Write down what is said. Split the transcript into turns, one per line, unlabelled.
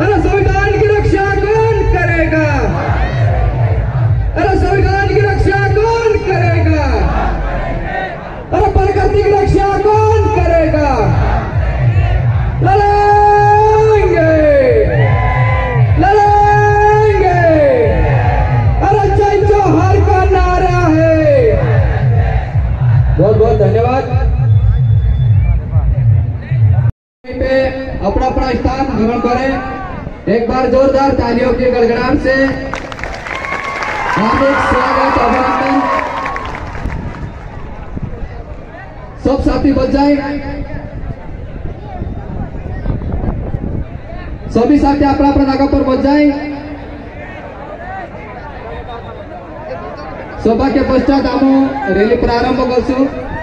अरे संविधान की रक्षा कौन करेगा? अरे संविधान की रक्षा कौन करेगा? अरे प्रकृति की रक्षा कौन करेगा? लड़ेंगे, लड़ेंगे। अरे जय जोहर का नारा है। बहुत बहुत धन्यवाद। पे अपना अपना स्थान ग्रहण करें। एक बार जोरदार तालियों की गड़गड़ाहट से हार्दिक स्वागत, अभिनंदन। सब साथी बच जाए, सभी साथी अपना अपना जगह पर बच जाए। सभा के पश्चात हम रैली प्रारंभ करशु।